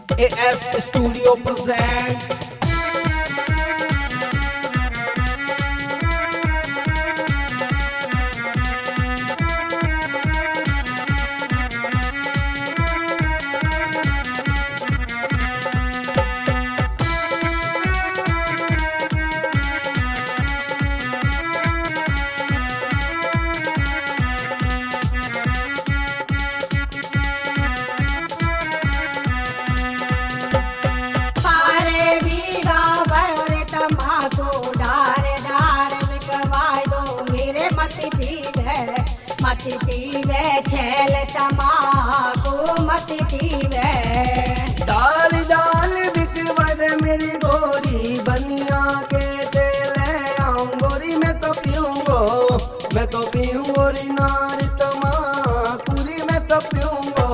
AS Studio present मत पीवे छेल तमाकू मत पीवे। दाल दाल बिकवद मेरी गोरी बनिया के तेल आऊं गोरी मैं तो पीऊं गोरी नारी तमाकुरी मैं तो पीऊंगो।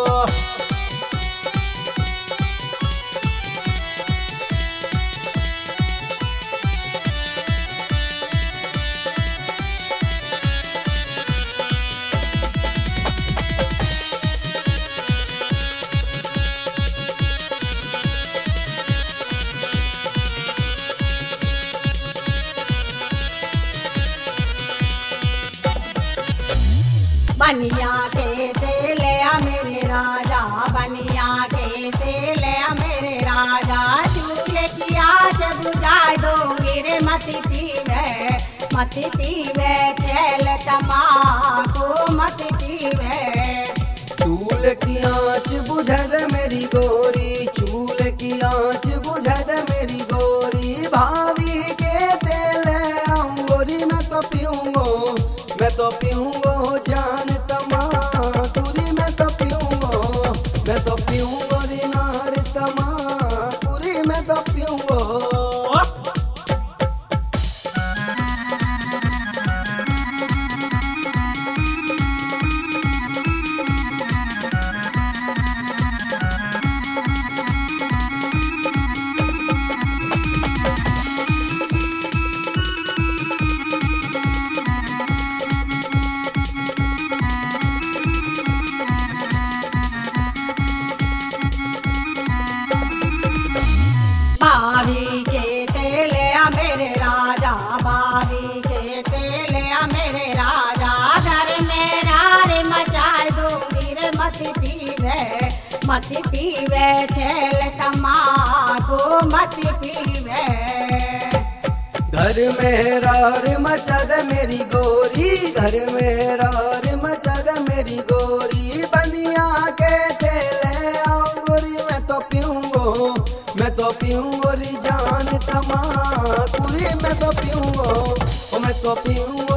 बनिया के तेल मेरे राजा बनिया के तेल मेरे राजा चूल्हे की आँच बुझा दूंगी रे मत पीवे छेल तमाकू मत पीवे। चूल्हे की आँच बुझा दे मेरी गोरी चूल्हे की आँच बुझा दे मेरी गोरी भाभी के तेल आऊं गोरी मैं तो पीऊंगो जान तमाकुरी मैं तो पीऊंगो री नारी तमाकुरी मैं तो पीऊंगो। भाभी के तेल मेरे राजा भाभी के तेल मेरे राजा घर में रार मचा दूंगी रे मत पीवे छेल तमाकू मत पीवे। घर में रार मचा दे मेरी गोरी घर में रार मचा दे मेरी गोरी बनिया के तेल आऊं गोरी मैं तो पीऊंगो री जान तमाकुरी मैं तो पीऊंगो